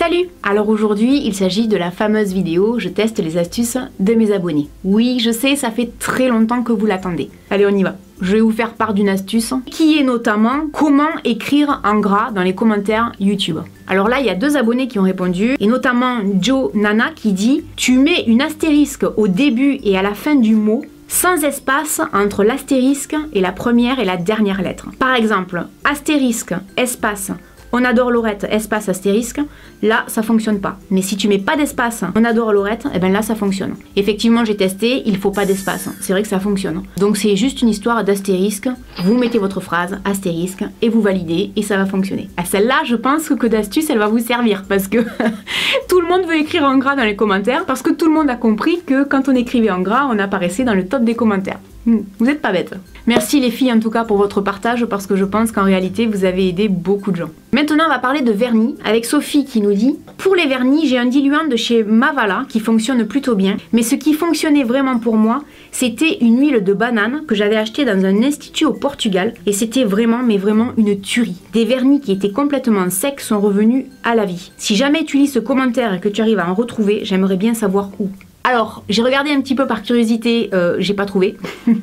Salut! Alors aujourd'hui, il s'agit de la fameuse vidéo « Je teste les astuces de mes abonnés ». Oui, je sais, ça fait très longtemps que vous l'attendez. Allez, on y va. Je vais vous faire part d'une astuce qui est notamment comment écrire en gras dans les commentaires YouTube. Alors là, il y a 2 abonnés qui ont répondu, et notamment Joe Nana qui dit « Tu mets une astérisque au début et à la fin du mot, sans espace entre l'astérisque et la première et la dernière lettre. Par exemple, astérisque, espace, on adore Laurette, espace, astérisque, là ça fonctionne pas. Mais si tu mets pas d'espace, on adore Laurette, et ben là ça fonctionne. Effectivement j'ai testé, il faut pas d'espace, c'est vrai que ça fonctionne. Donc c'est juste une histoire d'astérisque, vous mettez votre phrase, astérisque, et vous validez, et ça va fonctionner. À celle-là, je pense que d'astuce elle va vous servir, parce que tout le monde veut écrire en gras dans les commentaires, parce que tout le monde a compris que quand on écrivait en gras, on apparaissait dans le top des commentaires. Vous êtes pas bêtes. Merci les filles en tout cas pour votre partage parce que je pense qu'en réalité vous avez aidé beaucoup de gens. Maintenant on va parler de vernis avec Sophie qui nous dit « Pour les vernis j'ai un diluant de chez Mavala qui fonctionne plutôt bien mais ce qui fonctionnait vraiment pour moi c'était une huile de banane que j'avais achetée dans un institut au Portugal et c'était vraiment mais vraiment une tuerie. Des vernis qui étaient complètement secs sont revenus à la vie. Si jamais tu lis ce commentaire et que tu arrives à en retrouver, j'aimerais bien savoir où. » Alors, j'ai regardé un petit peu par curiosité, j'ai pas trouvé.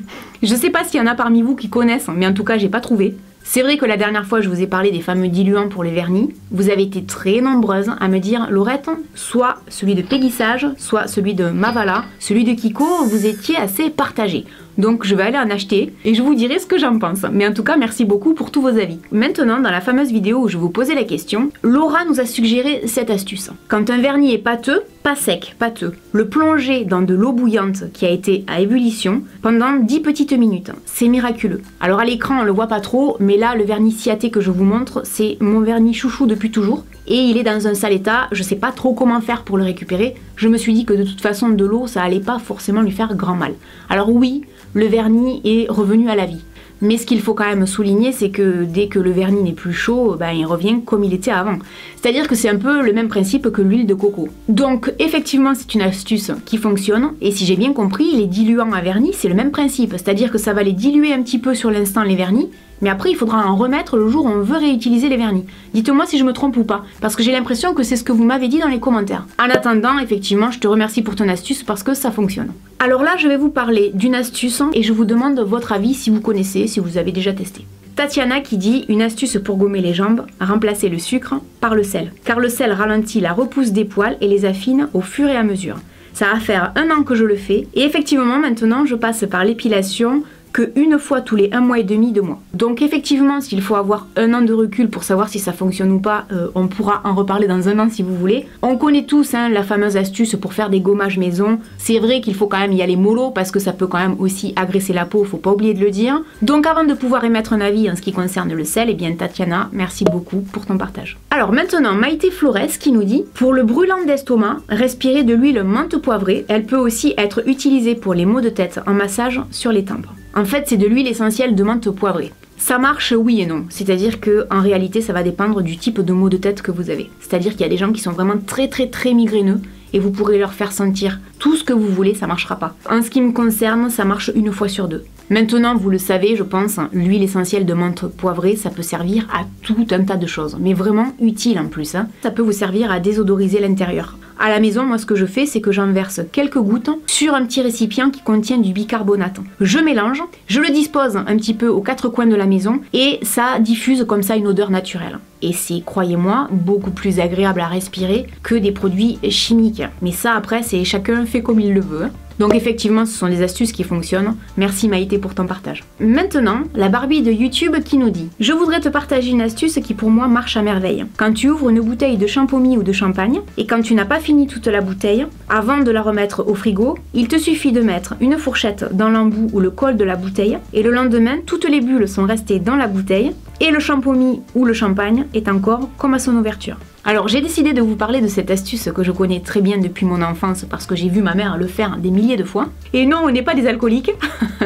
Je sais pas s'il y en a parmi vous qui connaissent, mais en tout cas, j'ai pas trouvé. C'est vrai que la dernière fois, je vous ai parlé des fameux diluants pour les vernis. Vous avez été très nombreuses à me dire, Laurette, soit celui de Peggy Sage, soit celui de Mavala, celui de Kiko, vous étiez assez partagés. Donc je vais aller en acheter et je vous dirai ce que j'en pense. Mais en tout cas, merci beaucoup pour tous vos avis. Maintenant, dans la fameuse vidéo où je vous posais la question, Laura nous a suggéré cette astuce. Quand un vernis est pâteux, pas sec, pâteux, le plonger dans de l'eau bouillante qui a été à ébullition pendant 10 petites minutes. C'est miraculeux. Alors à l'écran, on le voit pas trop, mais là, le vernis Ciaté que je vous montre, c'est mon vernis chouchou depuis toujours. Et il est dans un sale état, je sais pas trop comment faire pour le récupérer. Je me suis dit que de toute façon, de l'eau, ça allait pas forcément lui faire grand mal. Alors oui, le vernis est revenu à la vie. Mais ce qu'il faut quand même souligner, c'est que dès que le vernis n'est plus chaud, ben, il revient comme il était avant. C'est-à-dire que c'est un peu le même principe que l'huile de coco. Donc effectivement, c'est une astuce qui fonctionne. Et si j'ai bien compris, les diluants à vernis, c'est le même principe. C'est-à-dire que ça va les diluer un petit peu sur l'instant, les vernis. Mais après, il faudra en remettre le jour où on veut réutiliser les vernis. Dites-moi si je me trompe ou pas, parce que j'ai l'impression que c'est ce que vous m'avez dit dans les commentaires. En attendant, effectivement, je te remercie pour ton astuce parce que ça fonctionne. Alors là, je vais vous parler d'une astuce et je vous demande votre avis si vous connaissez, si vous avez déjà testé. Tatiana qui dit une astuce pour gommer les jambes, remplacer le sucre par le sel. Car le sel ralentit la repousse des poils et les affine au fur et à mesure. Ça va faire 1 an que je le fais et effectivement maintenant je passe par l'épilation que 1 fois tous les 1 mois et demi, 2 mois. Donc effectivement, s'il faut avoir 1 an de recul pour savoir si ça fonctionne ou pas, on pourra en reparler dans 1 an si vous voulez. On connaît tous la fameuse astuce pour faire des gommages maison. C'est vrai qu'il faut quand même y aller mollo parce que ça peut quand même aussi agresser la peau, faut pas oublier de le dire. Donc avant de pouvoir émettre un avis en ce qui concerne le sel, eh bien Tatiana, merci beaucoup pour ton partage. Alors maintenant, Maïté Flores qui nous dit, pour le brûlant d'estomac, respirer de l'huile menthe poivrée. Elle peut aussi être utilisée pour les maux de tête en massage sur les tempes. En fait, c'est de l'huile essentielle de menthe poivrée. Ça marche oui et non, c'est-à-dire que en réalité ça va dépendre du type de maux de tête que vous avez. C'est-à-dire qu'il y a des gens qui sont vraiment très migraineux et vous pourrez leur faire sentir tout ce que vous voulez, ça marchera pas. En ce qui me concerne, ça marche 1 fois sur 2. Maintenant, vous le savez, je pense, l'huile essentielle de menthe poivrée, ça peut servir à tout un tas de choses, mais vraiment utile en plus. Ça peut vous servir à désodoriser l'intérieur. À la maison, moi ce que je fais, c'est que j'en verse quelques gouttes sur un petit récipient qui contient du bicarbonate. Je mélange, je le dispose un petit peu aux 4 coins de la maison et ça diffuse comme ça une odeur naturelle. Et c'est, croyez-moi, beaucoup plus agréable à respirer que des produits chimiques. Mais ça, après, c'est chacun fait comme il le veut. Donc effectivement, ce sont des astuces qui fonctionnent. Merci Maïté pour ton partage. Maintenant, la Barbie de YouTube qui nous dit « Je voudrais te partager une astuce qui pour moi marche à merveille. Quand tu ouvres une bouteille de champomis ou de champagne, et quand tu n'as pas fini toute la bouteille, avant de la remettre au frigo, il te suffit de mettre une fourchette dans l'embout ou le col de la bouteille, et le lendemain, toutes les bulles sont restées dans la bouteille, et le champomis ou le champagne est encore comme à son ouverture. » Alors j'ai décidé de vous parler de cette astuce que je connais très bien depuis mon enfance parce que j'ai vu ma mère le faire des milliers de fois. Et non, on n'est pas des alcooliques.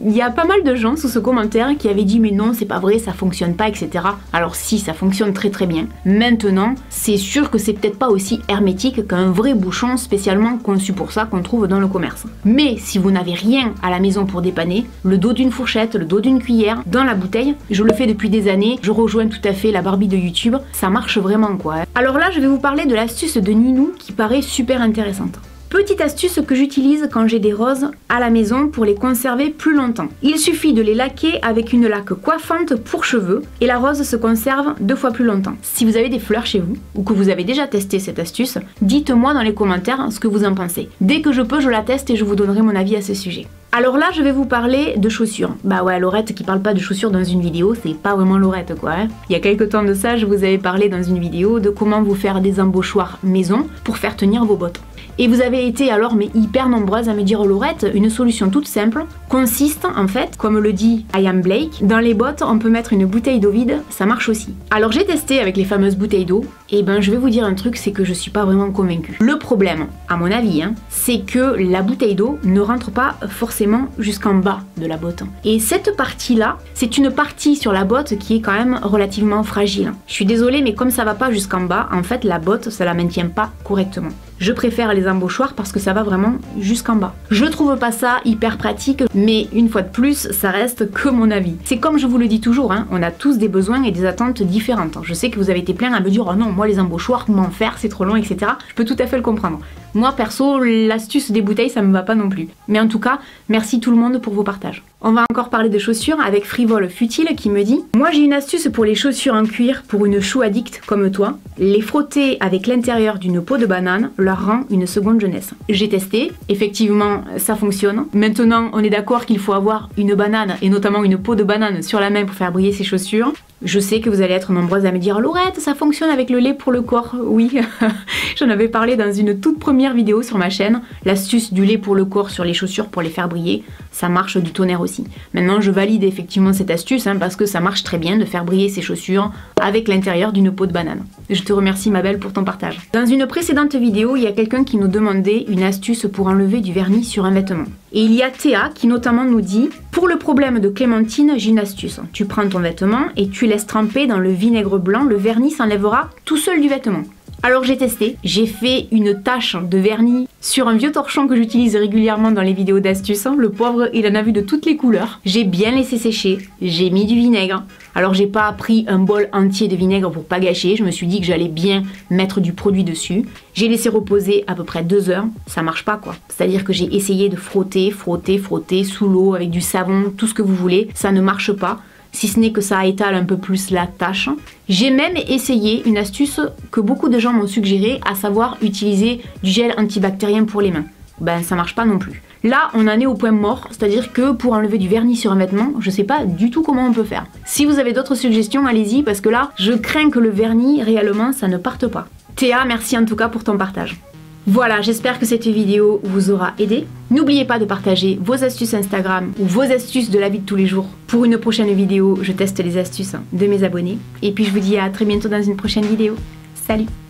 Il y a pas mal de gens sous ce commentaire qui avaient dit mais non c'est pas vrai, ça fonctionne pas, etc. Alors si, ça fonctionne très très bien. Maintenant, c'est sûr que c'est peut-être pas aussi hermétique qu'un vrai bouchon spécialement conçu pour ça qu'on trouve dans le commerce. Mais si vous n'avez rien à la maison pour dépanner, le dos d'une fourchette, le dos d'une cuillère, dans la bouteille, je le fais depuis des années, je rejoins tout à fait la Barbie de YouTube, ça marche vraiment quoi. Alors là, je vais vous parler de l'astuce de Ninou qui paraît super intéressante. Petite astuce que j'utilise quand j'ai des roses à la maison pour les conserver plus longtemps. Il suffit de les laquer avec une laque coiffante pour cheveux et la rose se conserve 2 fois plus longtemps. Si vous avez des fleurs chez vous ou que vous avez déjà testé cette astuce, dites-moi dans les commentaires ce que vous en pensez. Dès que je peux, je la teste et je vous donnerai mon avis à ce sujet. Alors là, je vais vous parler de chaussures. Bah ouais, Laurette qui parle pas de chaussures dans une vidéo, c'est pas vraiment Laurette quoi. Il y a quelques temps de ça, je vous avais parlé dans une vidéo de comment vous faire des embauchoirs maison pour faire tenir vos bottes. Et vous avez été alors mais hyper nombreuses à me dire Laurette, une solution toute simple consiste en fait, comme le dit I Am Blake, dans les bottes on peut mettre une bouteille d'eau vide, ça marche aussi. Alors j'ai testé avec les fameuses bouteilles d'eau, et ben je vais vous dire un truc, c'est que je suis pas vraiment convaincue. Le problème, à mon avis, c'est que la bouteille d'eau ne rentre pas forcément jusqu'en bas de la botte. Et cette partie-là, c'est une partie sur la botte qui est quand même relativement fragile. Je suis désolée, mais comme ça va pas jusqu'en bas, en fait la botte, ça la maintient pas correctement. Je préfère les embauchoirs parce que ça va vraiment jusqu'en bas. Je trouve pas ça hyper pratique, mais une fois de plus, ça reste que mon avis. C'est comme je vous le dis toujours, on a tous des besoins et des attentes différentes. Je sais que vous avez été plein à me dire « Oh non, moi les embauchoirs, comment faire, c'est trop long, etc. » Je peux tout à fait le comprendre. Moi perso, l'astuce des bouteilles, ça me va pas non plus. Mais en tout cas, merci tout le monde pour vos partages. On va encore parler de chaussures avec Frivole Futile qui me dit « Moi j'ai une astuce pour les chaussures en cuir pour une chou addict comme toi. Les frotter avec l'intérieur d'une peau de banane leur rend une seconde jeunesse. » J'ai testé, effectivement ça fonctionne. Maintenant on est d'accord qu'il faut avoir une banane et notamment une peau de banane sur la main pour faire briller ses chaussures. Je sais que vous allez être nombreuses à me dire « Laurette, ça fonctionne avec le lait pour le corps. » Oui, j'en avais parlé dans une toute première vidéo sur ma chaîne. L'astuce du lait pour le corps sur les chaussures pour les faire briller, ça marche du tonnerre aussi. Maintenant, je valide effectivement cette astuce parce que ça marche très bien de faire briller ses chaussures avec l'intérieur d'une peau de banane. Je te remercie ma belle pour ton partage. Dans une précédente vidéo, il y a quelqu'un qui nous demandait une astuce pour enlever du vernis sur un vêtement. Et il y a Théa qui notamment nous dit « Pour le problème de Clémentine, j'ai une astuce. Tu prends ton vêtement et tu laisses tremper dans le vinaigre blanc, le vernis s'enlèvera tout seul du vêtement. » Alors j'ai testé, j'ai fait une tache de vernis sur un vieux torchon que j'utilise régulièrement dans les vidéos d'astuces. Le pauvre, il en a vu de toutes les couleurs. J'ai bien laissé sécher, j'ai mis du vinaigre. Alors j'ai pas pris un bol entier de vinaigre pour pas gâcher, je me suis dit que j'allais bien mettre du produit dessus. J'ai laissé reposer à peu près 2 heures, ça marche pas quoi. C'est-à-dire que j'ai essayé de frotter sous l'eau avec du savon, tout ce que vous voulez, ça ne marche pas. Si ce n'est que ça étale un peu plus la tâche. J'ai même essayé une astuce que beaucoup de gens m'ont suggéré, à savoir utiliser du gel antibactérien pour les mains. Ben ça marche pas non plus. Là on en est au point mort, c'est-à-dire que pour enlever du vernis sur un vêtement, je sais pas du tout comment on peut faire. Si vous avez d'autres suggestions, allez-y parce que là, je crains que le vernis réellement ça ne parte pas. Théa, merci en tout cas pour ton partage. Voilà, j'espère que cette vidéo vous aura aidé. N'oubliez pas de partager vos astuces Instagram ou vos astuces de la vie de tous les jours. Pour une prochaine vidéo, je teste les astuces de mes abonnés. Et puis je vous dis à très bientôt dans une prochaine vidéo. Salut!